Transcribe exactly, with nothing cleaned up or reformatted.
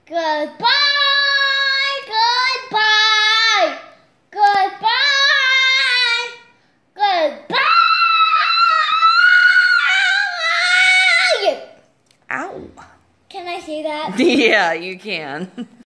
Goodbye, goodbye, goodbye, goodbye. Ow. Can I say that? Yeah, you can.